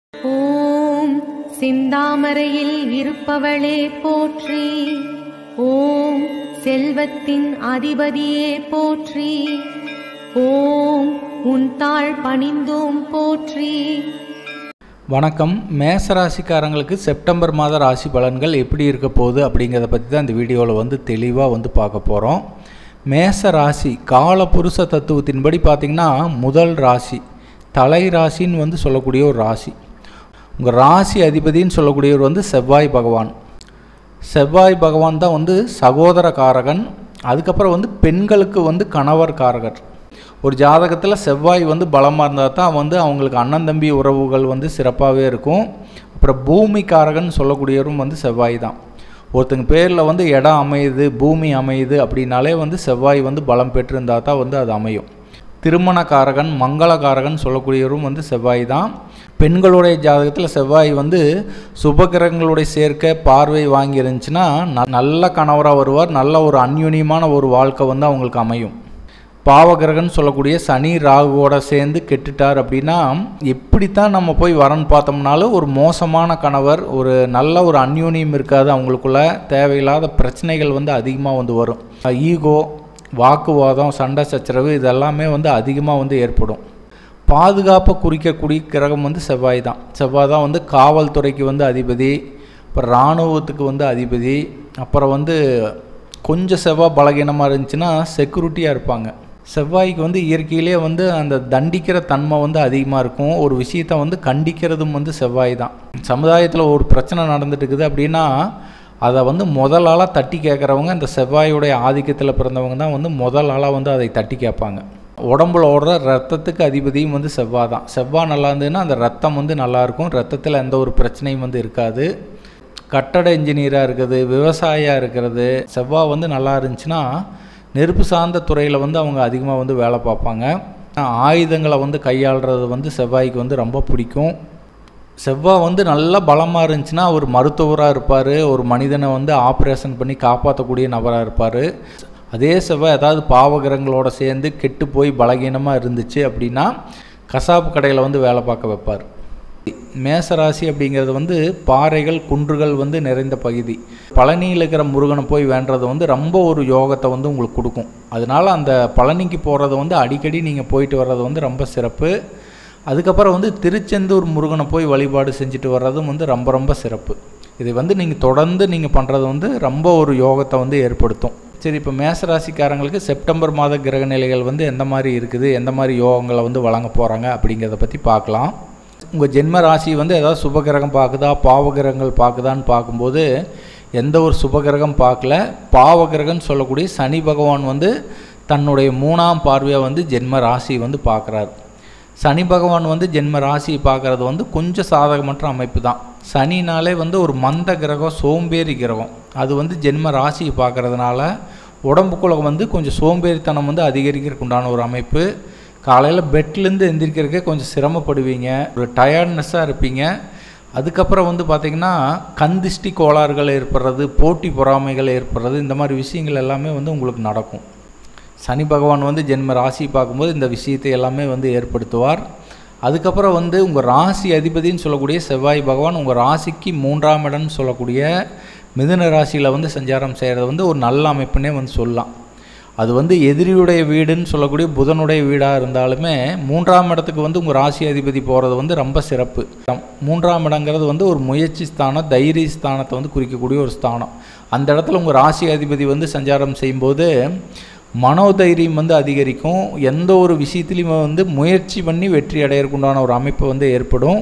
ஓம் செந்தாமரையில் இருப்பவளே போற்றி. ஓம் செல்வத்தின் அதிபதியே போற்றி. ஓம் உன் தாள் பணிந்தோம் போற்றி. வணக்கம். மேசராசிக்காரங்களுக்கு செப்டம்பர் மாத ராசி பலன்கள் எப்படி இருக்க போகுது அப்படிங்கிறத பற்றி தான் இந்த வீடியோவில் தெளிவாக பார்க்க போகிறோம். மேச ராசி காலபுருஷ தத்துவத்தின்படி பார்த்திங்கன்னா முதல் ராசி தலை ராசின்னு சொல்லக்கூடிய ஒரு ராசி. உங்கள் ராசி அதிபதின்னு சொல்லக்கூடியவர் செவ்வாய் பகவான். செவ்வாய் பகவான் தான் சகோதர காரகன். அதுக்கப்புறம் பெண்களுக்கு கணவர் காரகர். ஒரு ஜாதகத்தில் செவ்வாய் பலமாக இருந்தால் தான் அவங்களுக்கு அண்ணன் தம்பி உறவுகள் சிறப்பாகவே இருக்கும். அப்புறம் பூமி காரகன் சொல்லக்கூடியவரும் செவ்வாய் தான். ஒருத்தங்க பேரில் இடம் அமையுது, பூமி அமையுது அப்படின்னாலே செவ்வாய் பலம் பெற்றிருந்தால் தான் அது அமையும். திருமணக்காரகன் மங்களகாரகன் சொல்லக்கூடியவரும் செவ்வாய் தான். பெண்களுடைய ஜாதகத்தில் செவ்வாய் சுபகிரகங்களுடைய சேர்க்கை பார்வை வாங்கி இருந்துச்சுன்னா நல்ல கணவராக வருவார். நல்ல ஒரு அந்யுன்யமான ஒரு வாழ்க்கை அவங்களுக்கு அமையும். பாவகிரகன் சொல்லக்கூடிய சனி ராகுவோட சேர்ந்து கெட்டுட்டார் அப்படின்னா எப்படித்தான் நம்ம போய் வரன்னு பார்த்தோம்னாலும் ஒரு மோசமான கணவர், ஒரு நல்ல ஒரு அந்யோன்யம் இருக்காது. அவங்களுக்குள்ள தேவையில்லாத பிரச்சனைகள் அதிகமாக வரும். ஈகோ, வாக்குவாதம், சண்டை சச்சரவு இதெல்லாமே அதிகமாக ஏற்படும். பாதுகாப்பை குறிக்கக்கூடிய கிரகம் செவ்வாய் தான். செவ்வாய் தான் காவல்துறைக்கு அதிபதி, அப்புறம் இராணுவத்துக்கு அதிபதி. அப்புறம் கொஞ்சம் செவ்வாய் பலகீனமாக இருந்துச்சுன்னா செக்யூரிட்டியாக இருப்பாங்க. செவ்வாய்க்கு இயற்கையிலே அந்த தண்டிக்கிற தன்மை அதிகமாக இருக்கும். ஒரு விஷயத்தை கண்டிக்கிறதும் செவ்வாய் தான். சமுதாயத்தில் ஒரு பிரச்சனை நடந்துட்டு இருக்குது அப்படின்னா அதை முதலாளாக தட்டி கேட்குறவங்க இந்த செவ்வாயுடைய ஆதிக்கத்தில் பிறந்தவங்க தான் முதலாளாக அதை தட்டி கேட்பாங்க. உடம்புல ஓடுற ரத்தத்துக்கு அதிபதியும் செவ்வாய் தான். செவ்வாய் நல்லா இருந்ததுன்னா அந்த ரத்தம் நல்லாயிருக்கும். ரத்தத்தில் எந்த ஒரு பிரச்சனையும் இருக்காது. கட்டட இன்ஜினியராக இருக்கிறது, விவசாயியாக இருக்கிறது, செவ்வாய் நல்லா இருந்துச்சுன்னா நெருப்பு சார்ந்த துறையில் அவங்க அதிகமாக வேலை பார்ப்பாங்க. ஆயுதங்களை கையாளுறது செவ்வாய்க்கு ரொம்ப பிடிக்கும். செவ்வாய் நல்லா பலமாக இருந்துச்சுன்னா ஒரு மருத்துவராக இருப்பார். ஒரு மனிதனை ஆப்ரேஷன் பண்ணி காப்பாற்றக்கூடிய நபராக இருப்பார். அதே செவ்வாய் ஏதாவது பாவகிரகங்களோடு சேர்ந்து கெட்டு போய் பலகீனமாக இருந்துச்சு அப்படின்னா கசாப்பு கடையில் வேலை பார்க்க வைப்பார். மேசராசி அப்படிங்கிறது பாறைகள் குன்றுகள் நிறைந்த பகுதி. பழனியில் இருக்கிற முருகனை போய் வேண்டது ரொம்ப ஒரு யோகத்தை உங்களுக்கு கொடுக்கும். அதனால் அந்த பழனிக்கு போகிறது அடிக்கடி நீங்கள் போயிட்டு வர்றது ரொம்ப சிறப்பு. அதுக்கப்புறம் திருச்செந்தூர் முருகனை போய் வழிபாடு செஞ்சுட்டு வர்றதும் ரொம்ப ரொம்ப சிறப்பு. இதை நீங்கள் தொடர்ந்து நீங்கள் பண்ணுறது ரொம்ப ஒரு யோகத்தை ஏற்படுத்தும். சரி, இப்போ மேசராசிக்காரங்களுக்கு செப்டம்பர் மாத கிரக நிலைகள் எந்த மாதிரி இருக்குது, எந்த மாதிரி யோகங்களை வழங்க போகிறாங்க அப்படிங்கிறத பற்றி பார்க்கலாம். உங்கள் ஜென்ம ராசி ஏதாவது சுபகிரகம் பார்க்குதா, பாவகிரகங்கள் பார்க்குதான்னு பார்க்கும்போது எந்த ஒரு சுபகிரகம் பார்க்கல. பாவகிரகம்னு சொல்லக்கூடிய சனி பகவான் தன்னுடைய 3ஆம் பார்வையாக ஜென்ம ராசி பார்க்குறாரு. சனி பகவான் ஜென்ம ராசியை பார்க்குறது கொஞ்சம் சாதகமற்ற அமைப்பு தான். சனினாலே ஒரு மந்த கிரகம், சோம்பேறி கிரகம். அது ஜென்ம ராசியை பார்க்குறதுனால உடம்புக்குள்ளே கொஞ்சம் சோம்பேறித்தனம் அதிகரிக்கிறதுக்கு உண்டான ஒரு அமைப்பு. காலையில் பெட்லேருந்து எந்திரிக்கிறதுக்கே கொஞ்சம் சிரமப்படுவீங்க, ஒரு டயர்ட்னஸ்ஸாக இருப்பீங்க. அதுக்கப்புறம் பார்த்திங்கன்னா கந்திஷ்டி கோளாறுகள் ஏற்படுறது, போட்டி பொறாமைகள் ஏற்படுறது, இந்த மாதிரி விஷயங்கள் எல்லாமே உங்களுக்கு நடக்கும். சனி பகவான் ஜென்ம ராசி பார்க்கும்போது இந்த விஷயத்தை எல்லாமே ஏற்படுத்துவார். அதுக்கப்புறம் உங்கள் ராசி அதிபதின்னு சொல்லக்கூடிய செவ்வாய் பகவான் உங்கள் ராசிக்கு 3ஆம் இடம்னு சொல்லக்கூடிய மிதுன ராசியில் சஞ்சாரம் செய்கிறது ஒரு நல்ல அமைப்புன்னே சொல்லலாம். அது எதிரியுடைய வீடுன்னு சொல்லக்கூடிய புதனுடைய வீடாக இருந்தாலுமே 3ஆம் இடத்துக்கு உங்கள் ராசி அதிபதி போகிறது ரொம்ப சிறப்பு. 3ஆம் இடங்கிறது ஒரு முயற்சி ஸ்தானம், தைரிய ஸ்தானத்தை குறிக்கக்கூடிய ஒரு ஸ்தானம். அந்த இடத்துல உங்கள் ராசி அதிபதி சஞ்சாரம் செய்யும்போது மனோதைரியம் அதிகரிக்கும். எந்த ஒரு விஷயத்துலையும் முயற்சி பண்ணி வெற்றி அடையறதுக்குண்டான ஒரு அமைப்பு ஏற்படும்.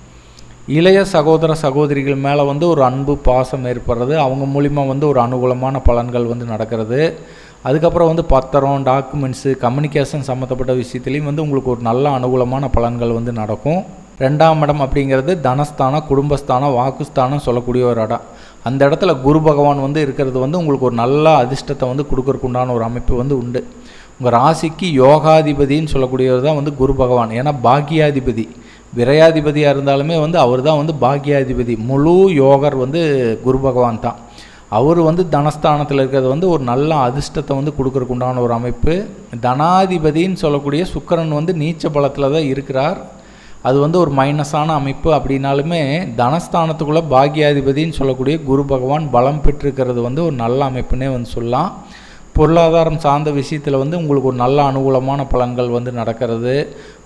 இளைய சகோதர சகோதரிகள் மேலே ஒரு அன்பு பாசம் ஏற்படுறது, அவங்க மூலிமா ஒரு அனுகூலமான பலன்கள் நடக்கிறது. அதுக்கப்புறம் பத்திரம், டாக்குமெண்ட்ஸு, கம்யூனிகேஷன் சம்மந்தப்பட்ட விஷயத்துலேயும் உங்களுக்கு ஒரு நல்ல அனுகூலமான பலன்கள் நடக்கும். 2ஆம் இடம் அப்படிங்கிறது தனஸ்தானம், குடும்பஸ்தானம், வாக்குஸ்தானம் சொல்லக்கூடிய ஒரு இடம். அந்த இடத்துல குரு பகவான் இருக்கிறது உங்களுக்கு ஒரு நல்ல அதிர்ஷ்டத்தை கொடுக்கறதுக்கு உண்டான ஒரு அமைப்பு உண்டு. உங்கள் ராசிக்கு யோகாதிபதின்னு சொல்லக்கூடியவர் தான் குரு பகவான். ஏன்னா பாக்கியாதிபதி, விரையாதிபதியாக இருந்தாலுமே அவர் தான் பாக்கியாதிபதி. முழு யோகர் குரு பகவான் தான். அவர் தனஸ்தானத்தில் இருக்கிறது ஒரு நல்ல அதிர்ஷ்டத்தை கொடுக்கறதுக்கு உண்டான ஒரு அமைப்பு. தனாதிபதின்னு சொல்லக்கூடிய சுக்கிரன் நீச்ச பலத்தில் தான் இருக்கிறார். அது வந்து ஒரு மைனஸான அமைப்பு அப்படின்னாலுமே தனஸ்தானத்துக்குள்ளே பாக்கியாதிபதின்னு சொல்லக்கூடிய குரு பகவான் பலம் பெற்றிருக்கிறது வந்து ஒரு நல்ல அமைப்புன்னே வந்து சொல்லலாம். பொருளாதாரம் சார்ந்த விஷயத்தில் வந்து உங்களுக்கு ஒரு நல்ல அனுகூலமான பலன்கள் வந்து நடக்கிறது.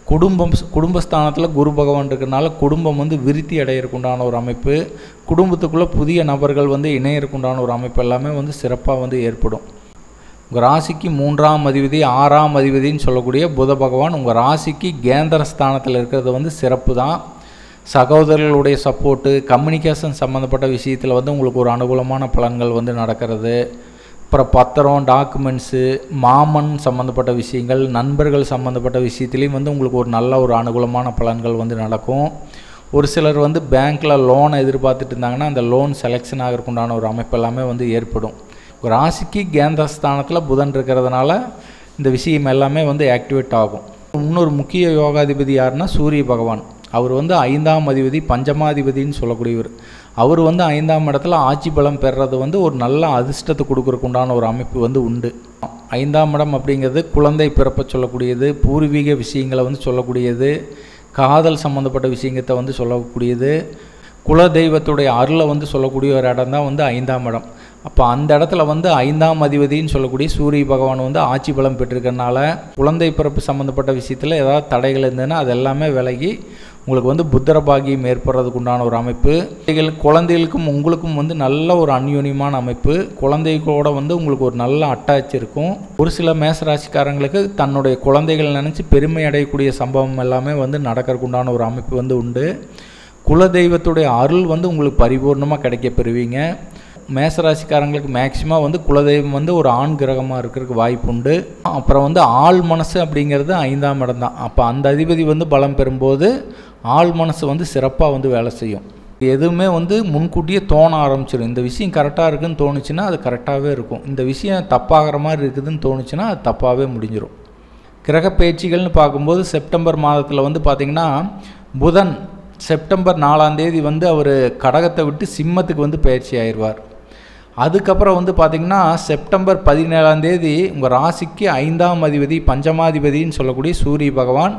குடும்பஸ்தானத்தில் குரு பகவான் இருக்கிறனால குடும்பம் வந்து விருத்தி அடையிறதுக்குண்டான ஒரு அமைப்பு, குடும்பத்துக்குள்ளே புதிய நபர்கள் வந்து இணையறதுக்குண்டான ஒரு அமைப்பு எல்லாமே வந்து சிறப்பாக வந்து ஏற்படும். உங்கள் ராசிக்கு 3ஆம் அதிபதி 6ஆம் அதிபதின்னு சொல்லக்கூடிய புத பகவான் உங்கள் ராசிக்கு கேந்திர ஸ்தானத்தில் இருக்கிறது வந்து சிறப்பு தான். சகோதரர்களுடைய சப்போர்ட்டு, கம்யூனிகேஷன் சம்மந்தப்பட்ட விஷயத்தில் வந்து உங்களுக்கு ஒரு அனுகூலமான பலன்கள் வந்து நடக்கிறது. அப்புறம் பத்திரம், டாக்குமெண்ட்ஸு, மாமன் சம்மந்தப்பட்ட விஷயங்கள், நண்பர்கள் சம்மந்தப்பட்ட விஷயத்துலேயும் வந்து உங்களுக்கு ஒரு நல்ல ஒரு அனுகூலமான பலன்கள் வந்து நடக்கும். ஒரு சிலர் வந்து பேங்க்கில் லோனை எதிர்பார்த்துட்டு இருந்தாங்கன்னா அந்த லோன் செலெக்ஷன் ஆகிறதுக்குண்டான ஒரு அமைப்பு எல்லாமே வந்து ஏற்படும். ஒரு ராசிக்கு கேந்திரஸ்தானத்தில் புதன் இருக்கிறதுனால இந்த விஷயம் எல்லாமே வந்து ஆக்டிவேட் ஆகும். இன்னொரு முக்கிய யோகாதிபதி யாருன்னா சூரிய பகவான். அவர் வந்து 5ஆம் அதிபதி, பஞ்சமாதிபதின்னு சொல்லக்கூடியவர். அவர் வந்து 5ஆம் இடத்துல ஆட்சி பலம் பெறுறது வந்து ஒரு நல்ல அதிர்ஷ்டத்தை கொடுக்கறதுக்கு உண்டான ஒரு அமைப்பு வந்து உண்டு. 5ஆம் இடம் அப்படிங்கிறது குழந்தை பிறப்பை சொல்லக்கூடியது, பூர்வீக விஷயங்களை வந்து சொல்லக்கூடியது, காதல் சம்மந்தப்பட்ட விஷயத்தை வந்து சொல்லக்கூடியது, குலதெய்வத்துடைய அருளை வந்து சொல்லக்கூடிய ஒரு இடம் தான் வந்து 5ஆம் இடம். அப்போ அந்த இடத்துல வந்து 5ஆம் அதிபதின்னு சொல்லக்கூடிய சூரிய பகவான் வந்து ஆட்சி பலம் பெற்றிருக்கனால குழந்தை பிறப்பு சம்மந்தப்பட்ட விஷயத்தில் ஏதாவது தடைகள் இருந்ததுன்னா அது எல்லாமே விலகி உங்களுக்கு வந்து புத்திர பாகியம் ஏற்படுறதுக்கு உண்டான ஒரு அமைப்பு. குழந்தைகளுக்கும் உங்களுக்கும் வந்து நல்ல ஒரு அந்யோன்யமான அமைப்பு. குழந்தைகளோட வந்து உங்களுக்கு ஒரு நல்ல அட்டாச் இருக்கும். ஒரு சில மேசராசிக்காரங்களுக்கு தன்னுடைய குழந்தைகள் நினச்சி பெருமை அடையக்கூடிய சம்பவம் எல்லாமே வந்து நடக்கிறதுக்கு உண்டான ஒரு அமைப்பு வந்து உண்டு. குலதெய்வத்துடைய அருள் வந்து உங்களுக்கு பரிபூர்ணமாக கிடைக்க பெறுவீங்க. மேசராசிக்காரங்களுக்கு மேக்சிமம் வந்து குலதெய்வம் வந்து ஒரு ஆண் கிரகமாக இருக்கிறதுக்கு வாய்ப்பு உண்டு. அப்புறம் வந்து ஆள் மனசு அப்படிங்கிறது 5ஆம் இடம் தான். அப்போ அந்த அதிபதி வந்து பலம் பெறும்போது ஆள் மனசு வந்து சிறப்பாக வந்து வேலை செய்யும். எதுவுமே வந்து முன்கூட்டியே தோண ஆரம்பிச்சிடும். இந்த விஷயம் கரெக்டாக இருக்குதுன்னு தோணுச்சுன்னா அது கரெக்டாகவே இருக்கும். இந்த விஷயம் தப்பாகிற மாதிரி இருக்குதுன்னு தோணுச்சுன்னா அது தப்பாகவே முடிஞ்சிடும். கிரக பயிற்சிகள்னு பார்க்கும்போது செப்டம்பர் மாதத்தில் வந்து பார்த்திங்கன்னா புதன் செப்டம்பர் 4ஆம் தேதி வந்து அவர் கடகத்தை விட்டு சிம்மத்துக்கு வந்து பயிற்சி ஆயிடுவார். அதுக்கப்புறம் வந்து பார்த்திங்கன்னா செப்டம்பர் 17ஆம் தேதி உங்கள் ராசிக்கு 5ஆம் அதிபதி பஞ்சமாதிபதின்னு சொல்லக்கூடிய சூரிய பகவான்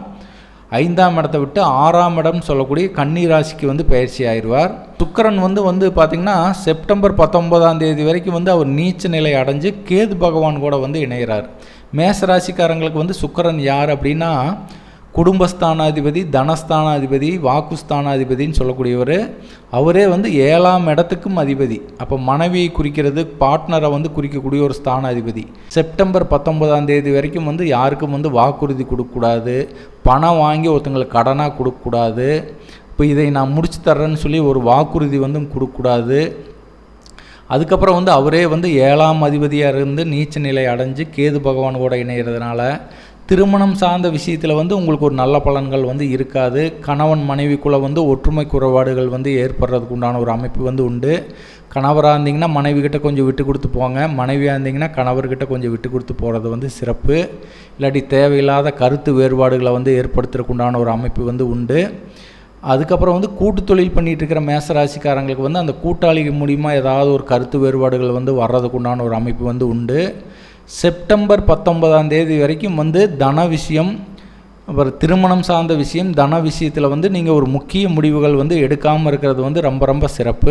5ஆம் இடத்தை விட்டு 6ஆம் இடம் சொல்லக்கூடிய கன்னி ராசிக்கு வந்து பயிற்சி ஆயிடுவார். சுக்கிரன் வந்து பார்த்திங்கன்னா செப்டம்பர் 19ஆம் தேதி வரைக்கும் வந்து அவர் நீச்ச நிலை அடைஞ்சு கேது பகவான் கூட வந்து இணைகிறார். மேசராசிக்காரங்களுக்கு வந்து சுக்கிரன் யார் அப்படின்னா குடும்பஸ்தானாதிபதி, தனஸ்தானாதிபதி, வாக்குஸ்தானாதிபதின்னு சொல்லக்கூடியவர். அவரே வந்து 7ஆம் இடத்துக்கும் அதிபதி. அப்போ மனைவியை குறிக்கிறது, பார்ட்னரை வந்து குறிக்கக்கூடிய ஒரு ஸ்தானாதிபதி. செப்டம்பர் 19ஆம் தேதி வரைக்கும் வந்து யாருக்கும் வந்து வாக்குறுதி கொடுக்கக்கூடாது, பணம் வாங்கி ஒருத்தங்களுக்கு கடனாக கொடுக்கக்கூடாது, இப்போ இதை நான் முடிச்சு தர்றேன்னு சொல்லி ஒரு வாக்குறுதி வந்து கொடுக்கக்கூடாது. அதுக்கப்புறம் வந்து அவரே வந்து 7ஆம் அதிபதியாக இருந்து நீச்ச நிலை அடைஞ்சு கேது பகவான் கூட இணைகிறதுனால திருமணம் சார்ந்த விஷயத்தில் வந்து உங்களுக்கு ஒரு நல்ல பலன்கள் வந்து இருக்காது. கணவன் மனைவிக்குள்ளே வந்து ஒற்றுமை குறைபாடுகள் வந்து ஏற்படுறதுக்கு உண்டான ஒரு அமைப்பு வந்து உண்டு. கணவராக இருந்தீங்கன்னா மனைவிக்கிட்ட கொஞ்சம் விட்டு கொடுத்து போங்க, மனைவியாக இருந்தீங்கன்னா கணவர்கிட்ட கொஞ்சம் விட்டு கொடுத்து போகிறது வந்து சிறப்பு. இல்லாட்டி தேவையில்லாத கருத்து வேறுபாடுகளை வந்து ஏற்படுத்துறதுக்கு உண்டான ஒரு அமைப்பு வந்து உண்டு. அதுக்கப்புறம் வந்து கூட்டு தொழில் பண்ணிகிட்டு இருக்கிற மேசராசிக்காரங்களுக்கு வந்து அந்த கூட்டாளிகள் மூலிமா ஏதாவது ஒரு கருத்து வேறுபாடுகள் வந்து வர்றதுக்கு உண்டான ஒரு அமைப்பு வந்து உண்டு. செப்டம்பர் 19ஆம் தேதி வரைக்கும் வந்து தன விஷயம், அப்புறம் திருமணம் சார்ந்த விஷயம், தன விஷயத்தில் வந்து நீங்கள் ஒரு முக்கிய முடிவுகள் வந்து எடுக்காமல் இருக்கிறது வந்து ரொம்ப ரொம்ப சிறப்பு.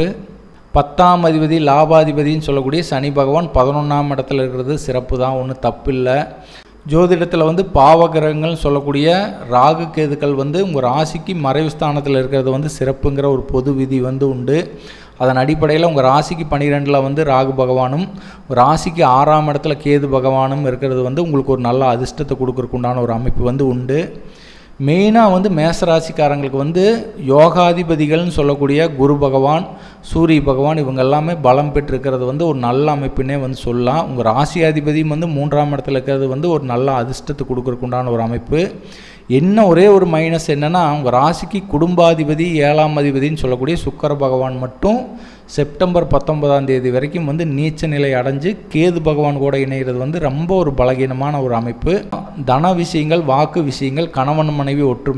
10ஆம் அதிபதி லாபாதிபதின்னு சொல்லக்கூடிய சனி பகவான் 11ஆம் இடத்துல இருக்கிறது சிறப்பு தான், ஒன்றும் தப்பு இல்லை. ஜோதிடத்தில் வந்து பாவகிரகங்கள்னு சொல்லக்கூடிய ராகு கேதுக்கள் வந்து உங்கள் ராசிக்கு மறைவு ஸ்தானத்தில் இருக்கிறது வந்து சிறப்புங்கிற ஒரு பொது விதி வந்து உண்டு. அதன் அடிப்படையில் உங்கள் ராசிக்கு 12இல் வந்து ராகு பகவானும் ராசிக்கு 6ஆம் இடத்துல கேது பகவானும் இருக்கிறது வந்து உங்களுக்கு ஒரு நல்ல அதிர்ஷ்டத்தை கொடுக்கறதுக்கு உண்டான ஒரு அமைப்பு வந்து உண்டு. மெயினாக வந்து மேசராசிக்காரங்களுக்கு வந்து யோகாதிபதிகள்னு சொல்லக்கூடிய குரு பகவான், சூரிய பகவான் இவங்க எல்லாமே பலம் பெற்றிருக்கிறது வந்து ஒரு நல்ல அமைப்புன்னே வந்து சொல்லலாம். உங்கள் ராசியாதிபதியும் வந்து 3ஆம் இடத்துல இருக்கிறது வந்து ஒரு நல்ல அதிர்ஷ்டத்தை கொடுக்கறதுக்கு உண்டான ஒரு அமைப்பு. என்ன ஒரே ஒரு மைனஸ் என்னென்னா உங்கள் ராசிக்கு குடும்பாதிபதி 7ஆம் அதிபதின்னு சொல்லக்கூடிய சுக்கிர பகவான் மட்டும் செப்டம்பர் 19ஆம் தேதி வரைக்கும் வந்து நீச்ச நிலை அடைஞ்சு கேது பகவான் கூட இணைகிறது வந்து ரொம்ப ஒரு பலகீனமான ஒரு அமைப்பு. தன விஷயங்கள், வாக்கு விஷயங்கள், கணவன் மனைவி ஒற்றுமை,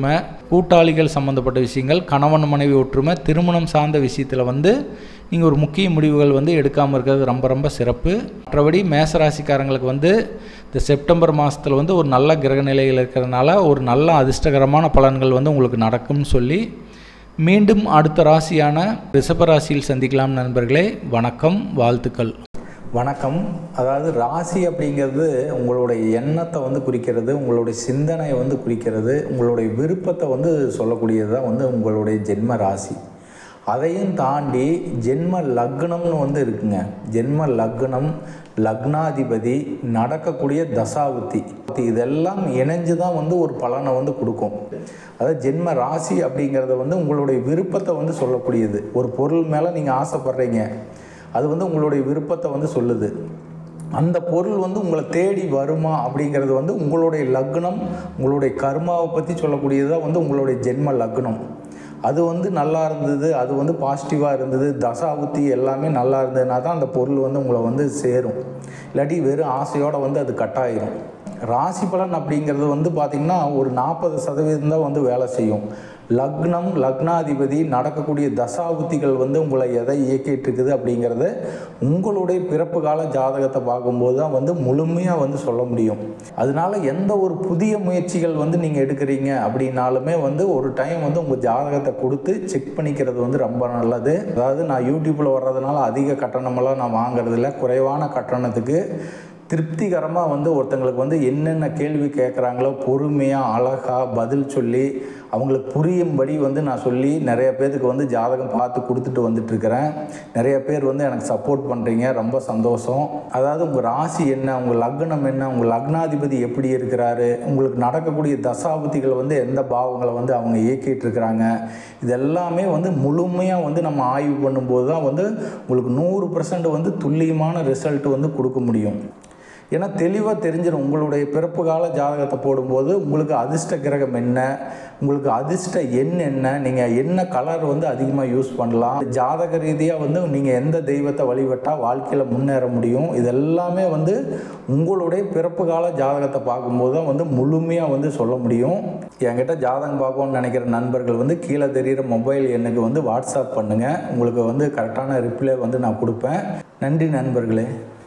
கூட்டாளிகள் சம்மந்தப்பட்ட விஷயங்கள், கணவன் மனைவி ஒற்றுமை, திருமணம் சார்ந்த விஷயத்தில் வந்து நீங்கள் ஒரு முக்கிய முடிவுகள் வந்து எடுக்காமல் இருக்கிறது ரொம்ப ரொம்ப சிறப்பு. மற்றபடி மேசராசிக்காரங்களுக்கு வந்து இந்த செப்டம்பர் மாதத்தில் வந்து ஒரு நல்ல கிரக நிலையில் இருக்கிறதுனால ஒரு நல்ல அதிர்ஷ்டகரமான பலன்கள் வந்து உங்களுக்கு நடக்கும்னு சொல்லி மீண்டும் அடுத்த ராசியான ரிஷபராசியில் சந்திக்கலாம் நண்பர்களே. வணக்கம், வாழ்த்துக்கள். வணக்கம். அதாவது ராசி அப்படிங்கிறது உங்களுடைய எண்ணத்தை வந்து குறிக்கிறது, உங்களுடைய சிந்தனையை வந்து குறிக்கிறது, உங்களுடைய விருப்பத்தை வந்து சொல்லக்கூடியது தான் வந்து உங்களுடைய ஜென்ம ராசி. அதையும் தாண்டி ஜென்ம லக்னம்னு வந்து இருக்குங்க. ஜென்ம லக்னம், லக்னாதிபதி, நடக்கக்கூடிய தசாபுத்தி, இதெல்லாம் இணைஞ்சு தான் வந்து ஒரு பலனை வந்து கொடுக்கும். அதாவது ஜென்ம ராசி அப்படிங்கிறத வந்து உங்களுடைய விருப்பத்தை வந்து சொல்லக்கூடியது. ஒரு பொருள் மேலே நீங்கள் ஆசைப்படுறீங்க, அது வந்து உங்களுடைய விருப்பத்தை வந்து சொல்லுது. அந்த பொருள் வந்து உங்களை தேடி வருமா அப்படிங்கிறது வந்து உங்களுடைய லக்னம், உங்களுடைய கர்மாவை பற்றி சொல்லக்கூடியது தான் வந்து உங்களுடைய ஜென்ம லக்னம். அது வந்து நல்லா இருந்தது, அது வந்து பாசிட்டிவாக இருந்தது, தசாபுத்தி எல்லாமே நல்லா இருந்ததுனா தான் அந்த பொருள் வந்து உங்களை வந்து சேரும். இல்லாட்டி வெறும் ஆசையோடு வந்து அது கட்டாயிரும். ராசி பலன் அப்படிங்கிறது வந்து பார்த்திங்கன்னா ஒரு 40% தான் வந்து வேலை செய்யும். லக்னம், லக்னாதிபதி, நடக்கக்கூடிய தசாபுத்திகள் வந்து உங்களை எதை இயக்கிட்டு இருக்குது அப்படிங்கிறத உங்களுடைய பிறப்பு கால ஜாதகத்தை பார்க்கும்போது தான் வந்து முழுமையாக வந்து சொல்ல முடியும். அதனால எந்த ஒரு புதிய முயற்சிகள் வந்து நீங்கள் எடுக்கிறீங்க அப்படின்னாலுமே வந்து ஒரு டைம் வந்து உங்கள் ஜாதகத்தை கொடுத்து செக் பண்ணிக்கிறது வந்து ரொம்ப நல்லது. அதாவது நான் யூடியூப்பில் வர்றதுனால அதிக கட்டணமெல்லாம் நான் வாங்குறதில்ல. குறைவான கட்டணத்துக்கு திருப்திகரமாக வந்து ஒருத்தங்களுக்கு வந்து என்னென்ன கேள்வி கேட்குறாங்களோ பொறுமையாக அழகாக பதில் சொல்லி அவங்களுக்கு புரியும்படி வந்து நான் சொல்லி நிறைய பேருக்கு வந்து ஜாதகம் பார்த்து கொடுத்துட்டு வந்துட்டுருக்கிறேன். நிறைய பேர் வந்து எனக்கு சப்போர்ட் பண்ணுறீங்க, ரொம்ப சந்தோஷம். அதாவது உங்கள் ராசி என்ன, உங்கள் லக்னம் என்ன, உங்கள் லக்னாதிபதி எப்படி இருக்கிறாரு, உங்களுக்கு நடக்கக்கூடிய தசாபுத்திகள் வந்து எந்த பாவங்களை வந்து அவங்க இயக்கிட்டு இருக்கிறாங்க, இதெல்லாமே வந்து முழுமையாக வந்து நம்ம ஆய்வு பண்ணும்போது தான் வந்து உங்களுக்கு 100% வந்து துல்லியமான ரிசல்ட் வந்து கொடுக்க முடியும். ஏன்னா தெளிவாக தெரிஞ்சிடும். உங்களுடைய பிறப்பு கால ஜாதகத்தை போடும்போது உங்களுக்கு அதிர்ஷ்ட கிரகம் என்ன, உங்களுக்கு அதிர்ஷ்ட எண் என்ன, நீங்கள் என்ன கலர் வந்து அதிகமாக யூஸ் பண்ணலாம், ஜாதக ரீதியாக வந்து நீங்கள் எந்த தெய்வத்தை வழிபட்டால் வாழ்க்கையில் முன்னேற முடியும், இதெல்லாமே வந்து உங்களுடைய பிறப்பு கால ஜாதகத்தை பார்க்கும்போது தான் வந்து முழுமையாக வந்து சொல்ல முடியும். என்கிட்ட ஜாதகம் பார்க்கணும்னு நினைக்கிற நண்பர்கள் வந்து கீழே தெரிகிற மொபைல் எண்ணுக்கு வந்து வாட்ஸ்அப் பண்ணுங்கள். உங்களுக்கு வந்து கரெக்டான ரிப்ளை வந்து நான் கொடுப்பேன். நன்றி நண்பர்களே.